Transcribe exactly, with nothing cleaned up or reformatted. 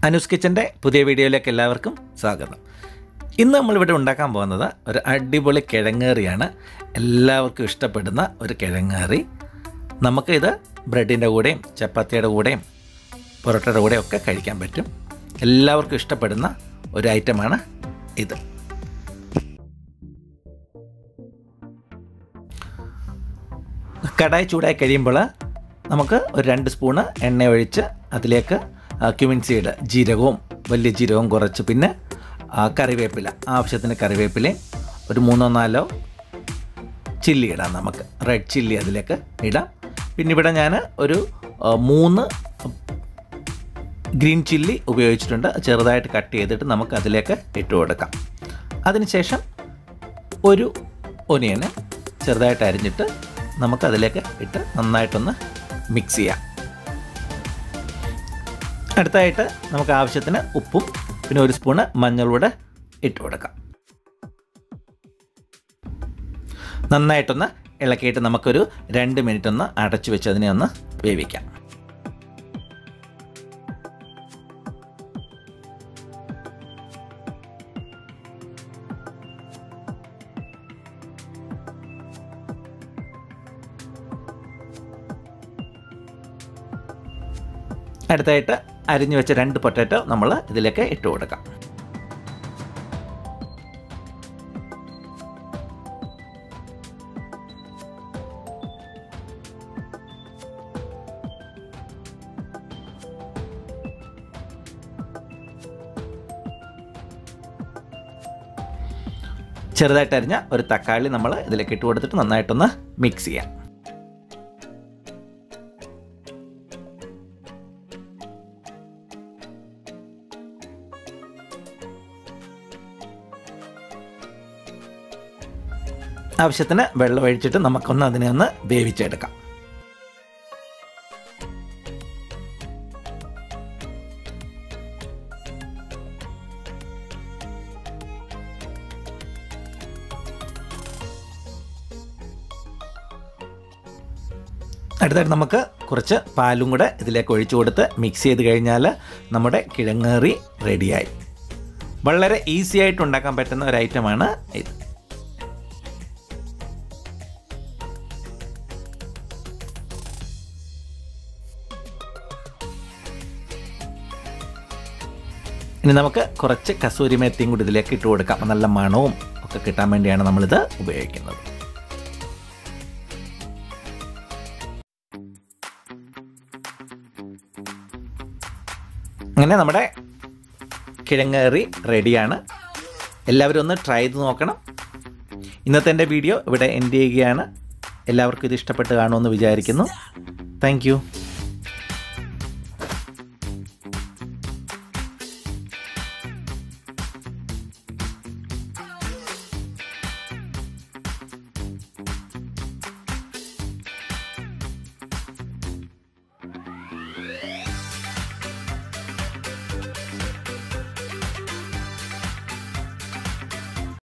അനുസ് കിച്ചൻ്റെ പുതിയ വീഡിയോയിലേക്ക് എല്ലാവർക്കും സ്വാഗതം. ഇന്ന് നമ്മളിവിടെ ഉണ്ടാക്കാൻ പോകുന്നത് ഒരു അടിപൊളി കിഴങ്ങേറിയാണ്. എല്ലാവർക്കും ഇഷ്ടപ്പെടുന്ന ഒരു കിഴങ്ങേറി. നമുക്കിത് ബ്രെഡിൻ്റെ കൂടെയും ചപ്പാത്തിയുടെ കൂടെയും പൊറോട്ടയുടെ കൂടെയും ഒക്കെ കഴിക്കാൻ പറ്റും. എല്ലാവർക്കും ഇഷ്ടപ്പെടുന്ന ഒരു ഐറ്റമാണ് ഇത്. കടായി ചൂടായി കഴിയുമ്പോൾ നമുക്ക് ഒരു രണ്ട് സ്പൂണ് എണ്ണ ഒഴിച്ച് അതിലേക്ക് ക്യുമിൻ സീഡ്, ജീരകവും വലിയ ജീരകവും കുറച്ച്, പിന്നെ കറിവേപ്പില, ആവശ്യത്തിന് കറിവേപ്പിലയും ഒരു മൂന്നോ നാലോ ചില്ലി ഇടാം. നമുക്ക് റെഡ് ചില്ലി അതിലേക്ക് ഇടാം. പിന്നെ ഇവിടെ ഞാൻ ഒരു മൂന്ന് ഗ്രീൻ ചില്ലി ഉപയോഗിച്ചിട്ടുണ്ട്. ചെറുതായിട്ട് കട്ട് ചെയ്തിട്ട് നമുക്ക് അതിലേക്ക് ഇട്ട് കൊടുക്കാം. അതിനുശേഷം ഒരു ഒനിയന് ചെറുതായിട്ട് അരിഞ്ഞിട്ട് നമുക്കതിലേക്ക് ഇട്ട് നന്നായിട്ടൊന്ന് മിക്സ് ചെയ്യാം. അടുത്തായിട്ട് നമുക്ക് ആവശ്യത്തിന് ഉപ്പും പിന്നെ ഒരു സ്പൂണ് മഞ്ഞൾപ്പൊടി ഇട്ട് കൊടുക്കാം. നന്നായിട്ടൊന്ന് ഇളക്കിയിട്ട് നമുക്കൊരു രണ്ട് മിനിറ്റ് ഒന്ന് അടച്ചു വെച്ച് അതിനെ ഒന്ന് വേവിക്കാം. അടുത്തായിട്ട് അരിഞ്ഞു വെച്ച രണ്ട് പൊട്ടാറ്റോ നമ്മൾ ഇതിലേക്ക് ഇട്ട് കൊടുക്കാം. ചെറുതായിട്ട് അരിഞ്ഞ ഒരു തക്കാളി നമ്മൾ ഇതിലേക്ക് ഇട്ട് കൊടുത്തിട്ട് നന്നായിട്ടൊന്ന് മിക്സ് ചെയ്യാം. ആവശ്യത്തിന് വെള്ളം ഒഴിച്ചിട്ട് നമുക്കൊന്ന് അതിനെ ഒന്ന് വേവിച്ചെടുക്കാം. അടുത്തായിട്ട് നമുക്ക് കുറച്ച് പാലും കൂടെ ഇതിലേക്ക് ഒഴിച്ചു കൊടുത്ത് മിക്സ് ചെയ്ത് കഴിഞ്ഞാൽ നമ്മുടെ കിഴങ്ങേറി റെഡിയായി. വളരെ ഈസി ആയിട്ട് ഉണ്ടാക്കാൻ പറ്റുന്ന ഒരു ഐറ്റമാണ് ഇത്. ഇനി നമുക്ക് കുറച്ച് കസൂരി മേത്തിയും കൂടി ഇതിലേക്ക് ഇട്ട് കൊടുക്കാം. നല്ല മണവും ഒക്കെ കിട്ടാൻ വേണ്ടിയാണ് നമ്മളിത് ഉപയോഗിക്കുന്നത്. അങ്ങനെ നമ്മുടെ കിഴങ്ങേറി റെഡിയാണ്. എല്ലാവരും ഒന്ന് ട്രൈ ചെയ്ത് നോക്കണം. ഇന്നത്തെ എൻ്റെ വീഡിയോ ഇവിടെ എൻഡ് ചെയ്യുകയാണ്. എല്ലാവർക്കും ഇത് ഇഷ്ടപ്പെട്ട് കാണുമെന്ന് വിചാരിക്കുന്നു. Thank U.